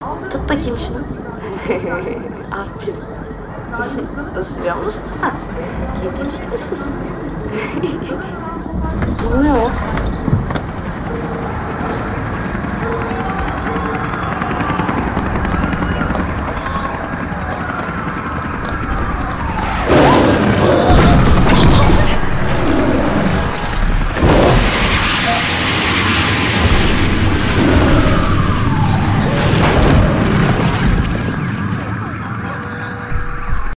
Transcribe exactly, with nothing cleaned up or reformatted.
Tut bakayım şunu. Aferin. Isırıyor musun sen? Kedicik misin? Ne oluyor?